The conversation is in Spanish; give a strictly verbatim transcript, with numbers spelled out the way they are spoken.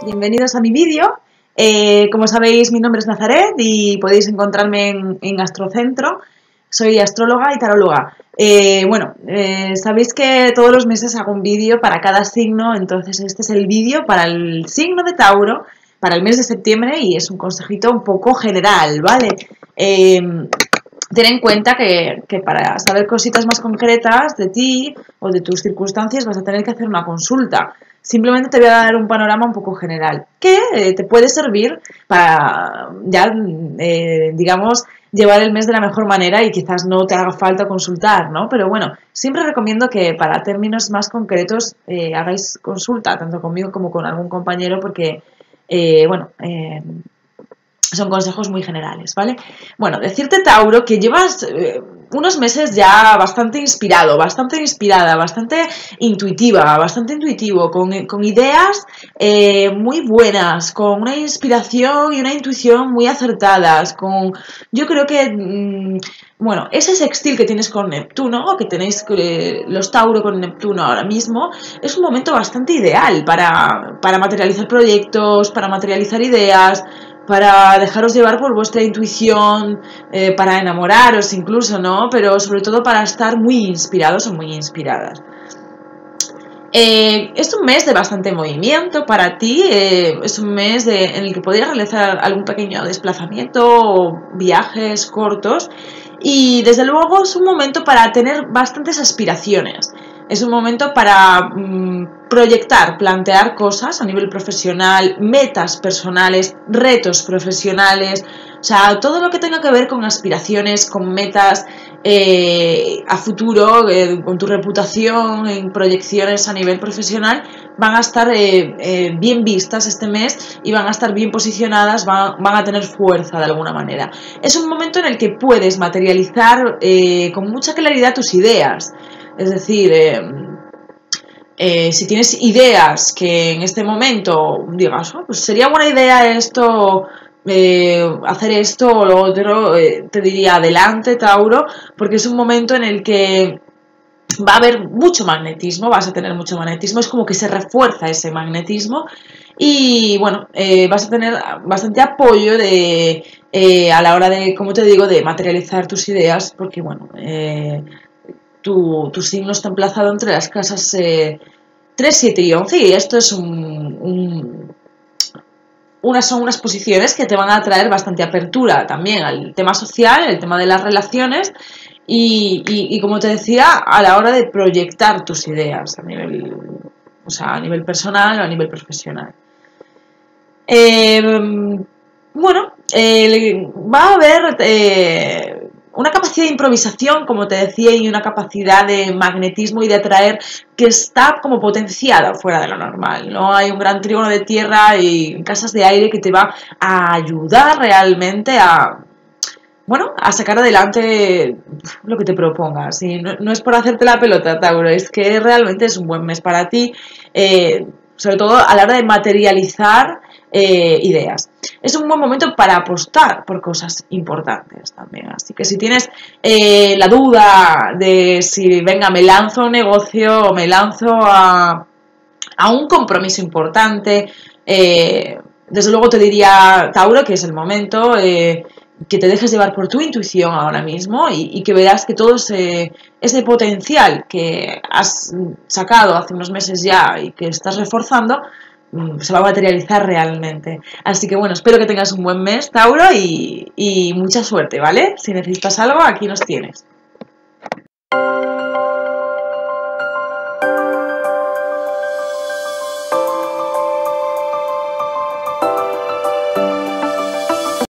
bienvenidos a mi vídeo. Eh, como sabéis, mi nombre es Nazaret y podéis encontrarme en, en Astrocentro. Soy astróloga y taróloga. Eh, bueno, eh, sabéis que todos los meses hago un vídeo para cada signo, entonces este es el vídeo para el signo de Tauro, para el mes de septiembre, y es un consejito un poco general, ¿vale? Eh, ten en cuenta que, que para saber cositas más concretas de ti o de tus circunstancias vas a tener que hacer una consulta. Simplemente te voy a dar un panorama un poco general que eh, te puede servir para ya, eh, digamos, llevar el mes de la mejor manera y quizás no te haga falta consultar, ¿no? Pero bueno, siempre recomiendo que para términos más concretos eh, hagáis consulta, tanto conmigo como con algún compañero, porque, eh, bueno, eh, son consejos muy generales, ¿vale? Bueno, decirte, Tauro, que llevas eh, unos meses ya bastante inspirado, bastante inspirada, bastante intuitiva, bastante intuitivo, con, con ideas eh, muy buenas, con una inspiración y una intuición muy acertadas, con, yo creo que, mmm, bueno, ese sextil que tienes con Neptuno, o que tenéis eh, los Tauro con Neptuno ahora mismo, es un momento bastante ideal para, para materializar proyectos, para materializar ideas, para dejaros llevar por vuestra intuición, eh, para enamoraros incluso, ¿no? Pero sobre todo para estar muy inspirados o muy inspiradas. Eh, es un mes de bastante movimiento para ti, eh, es un mes de, en el que podrías realizar algún pequeño desplazamiento o viajes cortos, y desde luego es un momento para tener bastantes aspiraciones. Es un momento para mmm, proyectar, plantear cosas a nivel profesional, metas personales, retos profesionales, o sea, todo lo que tenga que ver con aspiraciones, con metas eh, a futuro, eh, con tu reputación, en proyecciones a nivel profesional, van a estar eh, eh, bien vistas este mes y van a estar bien posicionadas, van, van a tener fuerza de alguna manera. Es un momento en el que puedes materializar eh, con mucha claridad tus ideas. Es decir, eh, eh, si tienes ideas que en este momento digas, oh, pues sería buena idea esto, eh, hacer esto o lo otro, eh, te diría adelante, Tauro, porque es un momento en el que va a haber mucho magnetismo, vas a tener mucho magnetismo, es como que se refuerza ese magnetismo y bueno, eh, vas a tener bastante apoyo de, eh, a la hora de, como te digo, de materializar tus ideas, porque bueno, eh, Tu, tu signo está emplazado entre las casas eh, tres, siete y once, y esto es un, un, unas, son unas posiciones que te van a traer bastante apertura también al tema social, el tema de las relaciones y, y, y como te decía, a la hora de proyectar tus ideas a nivel, o sea, a nivel personal o a nivel profesional. Eh, bueno, eh, va a haber... Eh, una capacidad de improvisación, como te decía, y una capacidad de magnetismo y de atraer que está como potenciada fuera de lo normal, ¿no? Hay un gran trígono de tierra y casas de aire que te va a ayudar realmente a, bueno, a sacar adelante lo que te propongas. Y no, no es por hacerte la pelota, Tauro, es que realmente es un buen mes para ti, eh, sobre todo a la hora de materializar eh, ideas. Es un buen momento para apostar por cosas importantes también. Así que si tienes eh, la duda de si, venga, me lanzo a un negocio o me lanzo a, a un compromiso importante, eh, desde luego te diría, Tauro, que es el momento, eh, que te dejes llevar por tu intuición ahora mismo y, y que verás que todo ese, ese potencial que has sacado hace unos meses ya y que estás reforzando, se va a materializar realmente. Así que bueno, espero que tengas un buen mes, Tauro, y, y mucha suerte, ¿vale? Si necesitas algo, aquí nos tienes.